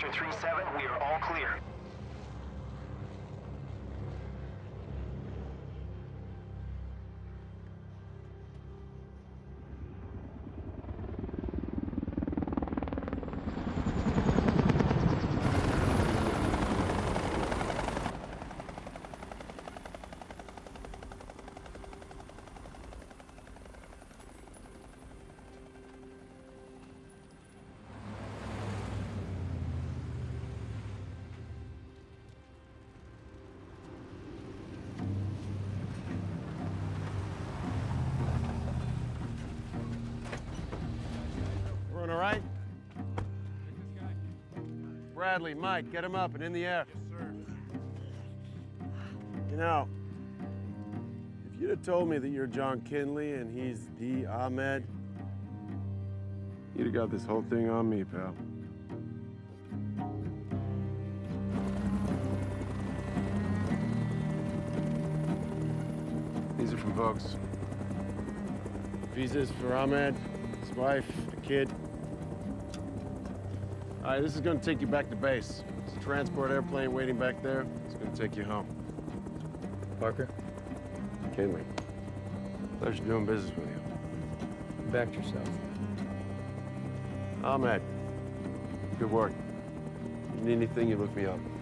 Sector 37, we are all clear. All right? Bradley, Mike, get him up and in the air. Yes, sir. You know, if you'd have told me that you're John Kinley and he's the Ahmed, you'd have got this whole thing on me, pal. These are from folks. Visas for Ahmed, his wife, the kid. All right, this is gonna take you back to base. There's a transport airplane waiting back there. It's gonna take you home. Parker, Kinley, pleasure doing business with you. back to yourself. Ahmed, good work. If you need anything, you look me up.